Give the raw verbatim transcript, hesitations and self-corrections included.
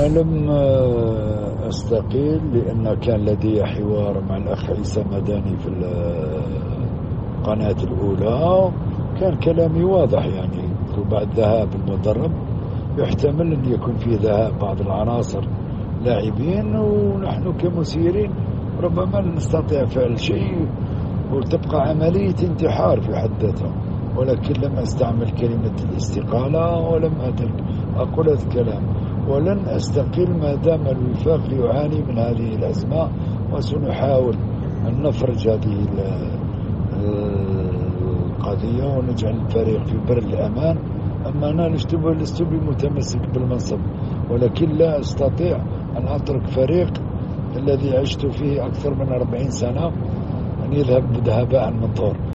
أنا لم أستقيل لأن كان لدي حوار مع الأخ عيسى مداني في القناة الأولى، كان كلامي واضح. يعني بعد ذهاب المدرب يحتمل أن يكون في ذهاب بعض العناصر لاعبين، ونحن كمسيرين ربما نستطيع فعل شيء وتبقى عملية انتحار في حد ذاتها. ولكن لم أستعمل كلمة الاستقالة ولم أقول هذا الكلام، ولن أستقيل ما دام الوفاق يعاني من هذه الأزمة، وسنحاول أن نفرج هذه القضية ونجعل الفريق في بر الأمان. أما أنا لست بمتمسك بالمنصب، ولكن لا أستطيع أن أترك فريق الذي عشت فيه أكثر من أربعين سنة أن يذهب هباء منثورا.